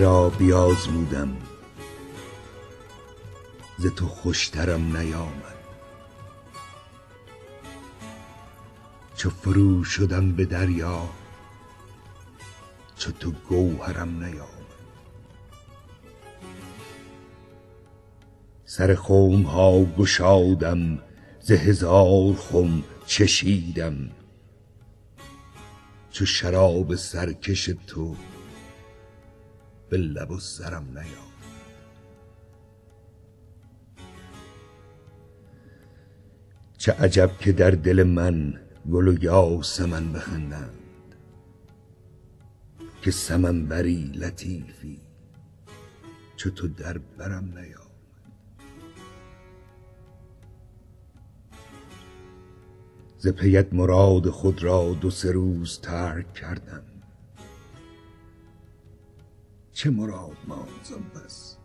را بیازمودم ز تو خوشترم نیامد. چو فرو شدم به دریا چو تو گوهرم نیامد. سر خم ها گشادم ز هزار خم چشیدم چو شراب سرکش تو به لب و سرم نیامد. چه عجب که در دل من گل و یاسمن بخندند که سمن بری لطیفی چو تو در برم نیامد. ز پیت مراد خود را 2-3 روز ترک کردم. چه مراد ماند زان پس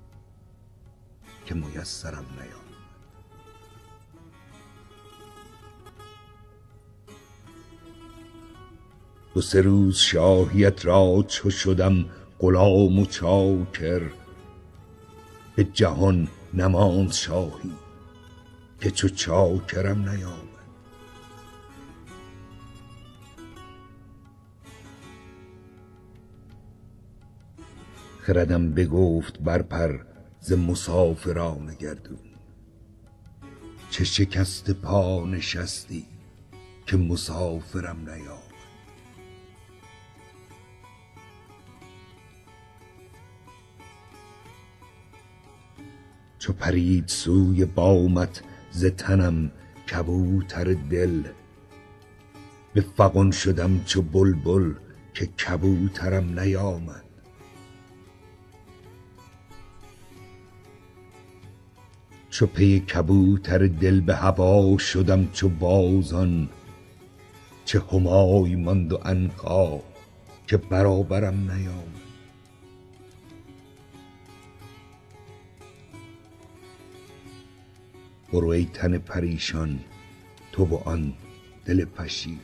که میسرم نیامد. 2-3 روز شاهیت را چو شدم غلام و چاکر به جهان نماند شاهی که چو چاکرم نیامد. خردم بگفت برپر ز مسافران گردون چه شکست پا نشستی که مسافرم نیامد. چو پرید سوی بامت ز تنم کبوتر دل به فغان شدم چو بلبل که کبوترم نیامد. چو پی کبوتر دل به هوا شدم چو بازان چه همای ماند و عنقا که برابرم نیامد. برو ای تن پریشان تو و آن دل پشیمان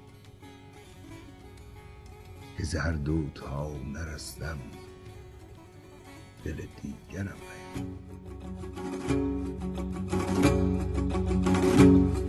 که ز هر دوتا نرستم دل دیگرم نیامد.